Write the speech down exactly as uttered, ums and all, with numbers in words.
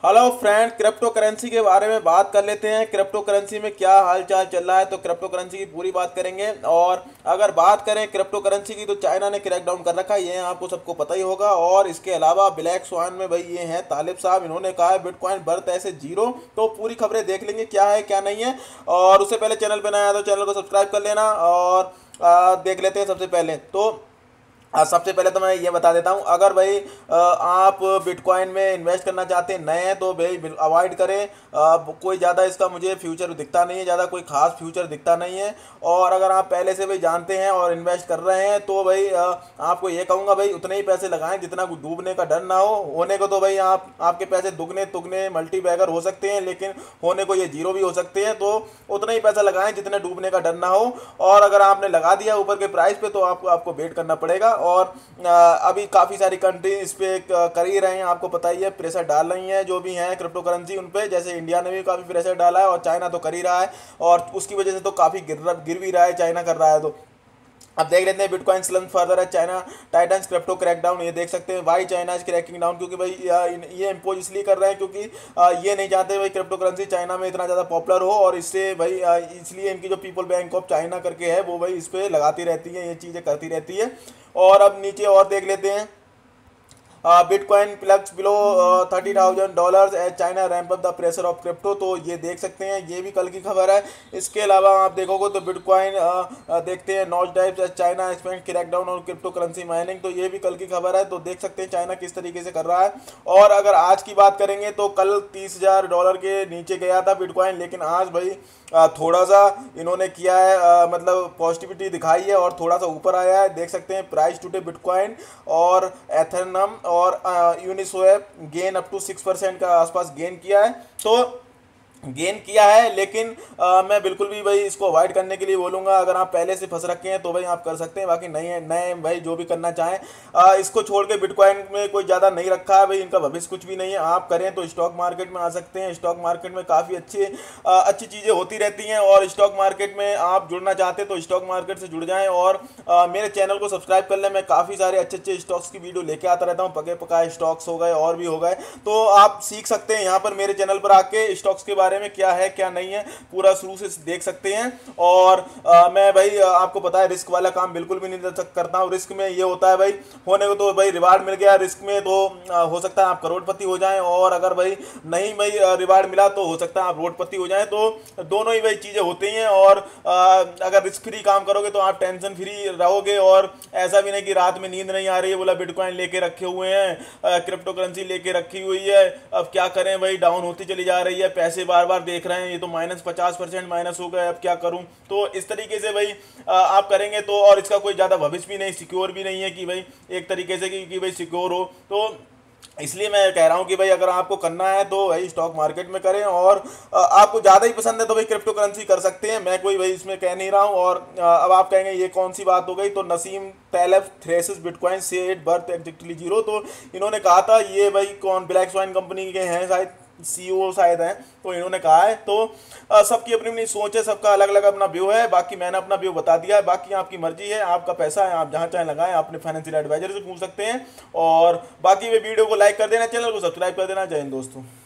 Hello friend, crypto currency के बारे में बात कर लेते हैं। क्रिप्टो करेंसी में क्या हालचाल चल रहा है, तो क्रिप्टो करेंसी की पूरी बात करेंगे। और अगर बात करें क्रिप्टो करेंसी की, तो चाइना ने क्रैकडाउन कर रखा है, ये आपको सबको पता ही होगा। और इसके अलावा ब्लैक स्वान में भाई ये हैं तालिब साहब, इन्होंने कहा है बिटकॉइन बर्थ ऐसे जीरो। तो पूरी खबरें देख लेंगे क्या है क्या नहीं है। और उससे पहले चैनल पर नया है तो चैनल को सब्सक्राइब कर लेना। और आ, देख लेते हैं सबसे पहले तो। हाँ, सबसे पहले तो मैं ये बता देता हूँ, अगर भाई अ, आप बिटकॉइन में इन्वेस्ट करना चाहते हैं नए हैं तो भाई अवॉइड करें। अ, कोई ज़्यादा इसका मुझे फ्यूचर दिखता नहीं है, ज़्यादा कोई खास फ्यूचर दिखता नहीं है। और अगर आप पहले से भाई जानते हैं और इन्वेस्ट कर रहे हैं तो भाई अ, आपको ये कहूँगा भाई उतने ही पैसे लगाएं जितना कुछ डूबने का डर ना हो। होने को तो भाई आप आपके पैसे दुगने तुगने मल्टी बैगर हो सकते हैं, लेकिन होने को ये जीरो भी हो सकते हैं। तो उतना ही पैसा लगाएं जितने डूबने का डर ना हो। और अगर आपने लगा दिया ऊपर के प्राइस पे तो आपको आपको वेट करना पड़ेगा। और अ, अभी काफ़ी सारी कंट्री इस पे क- कर ही रहे हैं, आपको पता ही है, प्रेशर डाल रही हैं जो भी हैं क्रिप्टो करेंसी उन पे। जैसे इंडिया ने भी काफ़ी प्रेशर डाला है और चाइना तो कर ही रहा है। और उसकी वजह से तो काफ़ी गिर गिर भी रहा है, चाइना कर रहा है तो। अब देख लेते हैं बिटकॉइन स्लम्स फर्दर है, चाइना टाइटन्स क्रिप्टो क्रैकडाउन। ये देख सकते हैं why China is cracking down, क्योंकि भाई अ, इन- ये इम्पोज इसलिए कर रहे हैं क्योंकि अ, ये नहीं चाहते भाई क्रिप्टो करेंसी चाइना में इतना ज़्यादा पॉपुलर हो। और इससे भाई अ, इसलिए इनकी जो पीपल बैंक ऑफ चाइना करके है वो भाई इस पर लगाती रहती है, ये चीज़ें करती रहती है। और अब नीचे और देख लेते हैं। Bitcoin plunges below thirty thousand dollar as China ramp up the pressure of crypto. तो ये देख सकते हैं, ये भी कल की खबर है। इसके अलावा आप देखोगे तो बिटकॉइन देखते हैं nosedives as China expand crackdown और क्रिप्टो करेंसी माइनिंग। तो ये भी कल की खबर है, तो देख सकते हैं चाइना किस तरीके से कर रहा है। और अगर आज की बात करेंगे तो कल तीस हजार डॉलर के नीचे गया था बिटकॉइन, लेकिन आज भाई अ, थोड़ा सा इन्होंने किया है, अ, मतलब पॉजिटिविटी दिखाई है और थोड़ा सा ऊपर आया है। देख सकते हैं प्राइस टुडे बिटकॉइन और एथेरनम और Uniswap gain up to six percent का आसपास गेन किया है। तो गेन किया है, लेकिन आ, मैं बिल्कुल भी भाई इसको अवॉइड करने के लिए बोलूँगा। अगर आप पहले से फंस रखे हैं तो भाई आप कर सकते हैं, बाकी नए नए भाई जो भी करना चाहें आ, इसको छोड़ के बिटकॉइन में कोई ज़्यादा नहीं रखा है भाई, इनका भविष्य कुछ भी नहीं है। आप करें तो स्टॉक मार्केट में आ सकते हैं, स्टॉक मार्केट में काफ़ी अच्छी आ, अच्छी चीज़ें होती रहती हैं। और स्टॉक मार्केट में आप जुड़ना चाहते हैं तो स्टॉक मार्केट से जुड़ जाएँ। और आ, मेरे चैनल को सब्सक्राइब कर लें, मैं काफ़ी सारे अच्छे अच्छे स्टॉक्स की वीडियो लेके आता रहता हूँ, पके पकाए स्टॉक्स हो गए और भी हो गए। तो आप सीख सकते हैं यहाँ पर मेरे चैनल पर आके स्टॉक्स के बारे में क्या है क्या नहीं है, पूरा शुरू से देख सकते हैं। और आ, मैं भाई आ, आपको पता है रिस्क वाला काम बिल्कुल भी नहीं करता हूँ। रिस्क में ये होता है भाई, होने को तो भाई रिवार्ड मिल गया, रिस्क में तो आ, हो सकता है आप करोड़पति हो जाएं। और अगर भाई नहीं भाई रिवार्ड मिला तो हो सकता है आप रोडपति हो जाएं। तो दोनों ही भाई चीज़ें होती हैं। और आ, अगर रिस्क फ्री काम करोगे तो आप टेंशन फ्री रहोगे। और ऐसा भी नहीं कि रात में नींद नहीं आ रही है, बोला बिटकॉइन लेके रखे हुए हैं, क्रिप्टो करेंसी लेके रखी हुई है, अब क्या करें भाई, डाउन होती चली जा रही है, पैसे बार बार देख रहे हैं, ये तो माइनस पचास परसेंट माइनस हो गए, अब क्या करूं। तो इस तरीके से भाई आ, आप करेंगे तो, और इसका कोई ज़्यादा भविष्य भी नहीं, सिक्योर भी नहीं है कि भाई एक तरीके से कि, कि भाई सिक्योर हो। तो इसलिए मैं कह रहा हूँ कि भाई अगर आपको करना है तो भाई स्टॉक मार्केट में करें। और आ, आपको ज़्यादा ही पसंद है तो भाई क्रिप्टो करेंसी कर सकते हैं, मैं कोई भाई इसमें कह नहीं रहा हूँ। और आ, अब आप कहेंगे ये कौन सी बात हो गई, तो नसीम तैलब थ्रेसिस बिटकॉइन से एट बर्थ एग्जैक्टली जीरो। तो इन्होंने कहा था, ये भाई कौन, ब्लैक स्वाइन कंपनी के हैं शायद, सीईओ शायद हैं, तो इन्होंने कहा है। तो अ, सबकी अपनी अपनी सोच है, सबका अलग अलग अपना व्यू है। बाकी मैंने अपना व्यू बता दिया है, बाकी आपकी मर्जी है, आपका पैसा है, आप जहाँ चाहें लगाएं, अपने फाइनेंशियल एडवाइजर से पूछ सकते हैं। और बाकी वे वीडियो को लाइक कर देना, चैनल को सब्सक्राइब कर देना। जय हिंद दोस्तों।